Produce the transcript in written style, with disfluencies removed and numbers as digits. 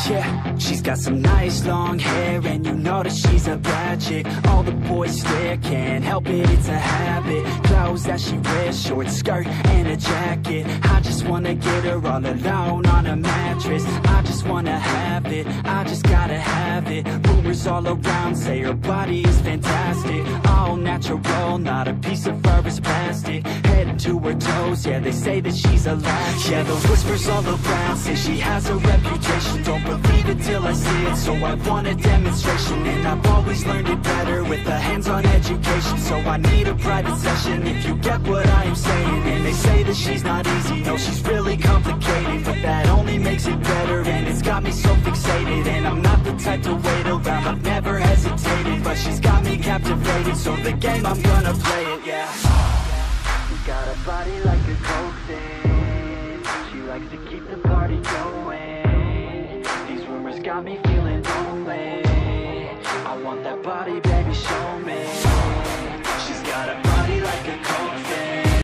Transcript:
Yeah, she's got some nice long hair, and you know that she's a bad chick. All the boys stare, can't help it, it's a habit. Clothes that she wears, short skirt and a jacket. I just wanna get her all alone on a mattress. I just wanna have it, I just gotta have it. Rumors all around say her body is fantastic. All natural, not a piece of fur is plastic. Head to her toes, yeah, they say that she's a latch. Yeah, the whispers all around say she has a reputation. Don't believe it till I see it, so I want a demonstration. And I've always learned it better with a hands-on education. So I need a private session if you get what I am saying. And they say that she's not easy, no, she's really complicated. But that only makes it better, and it's got me so fixated. And I'm not the type to wait around, I've never hesitated. But she's got me captivated, so the game, I'm gonna play it, yeah. She's got a body like a coke thing. She likes to keep the party going. These rumors got me feeling lonely. I want that body, baby, show me.